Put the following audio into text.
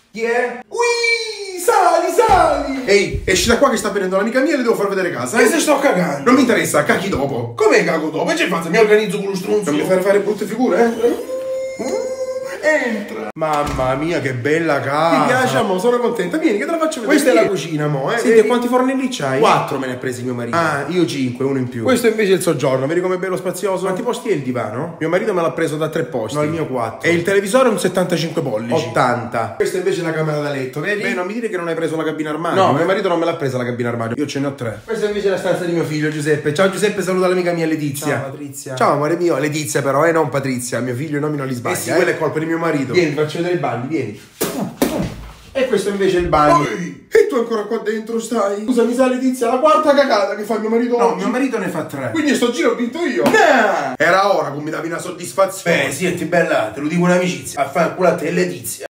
Chi è? Ui, sali! Ehi, esci da qua che sta venendo l'amica mia e le devo far vedere casa, Che se sto cagando? Non mi interessa, cacchi dopo. Come cago dopo? E c'è fatto? Mi organizzo con lo stronzo. Non mi fai fare brutte figure, Entra. Mamma mia, che bella casa. Mi piace, amore, sono contenta. Vieni che te la faccio vedere. Questa è la cucina, mo, Senti, vedi? quanti fornelli c'hai? 4 me ne ha presi mio marito. Ah, io 5, uno in più. Questo invece è il soggiorno, vedi com'è bello spazioso? Quanti posti è il divano? Mio marito me l'ha preso da 3 posti. No, il mio 4. E il televisore è un 75 pollici. 80. Questa invece è la camera da letto, vedi? Beh, non mi dire che non hai preso la cabina armadio. No, mio marito non me l'ha presa la cabina armadio. Io ce ne ho 3. Questa invece è la stanza di mio figlio Giuseppe. Ciao Giuseppe, saluta l'amica mia Letizia. Ciao, Patrizia. Ciao amore mio, Letizia però, non Patrizia. Mio figlio i nomi non li sbaglia. sì, Quella è colpa di mio marito. Vieni, faccio vedere i bagni, vieni. E questo invece è il bagno. Poi, e tu ancora qua dentro stai? Scusa, mi sa Letizia, la quarta cagata che fa mio marito No, oggi. mio marito ne fa 3. Quindi sto giro ho vinto io. No! Era ora che mi davi una soddisfazione. Beh, senti bella, te lo dico un'amicizia. A fare culo a te Letizia.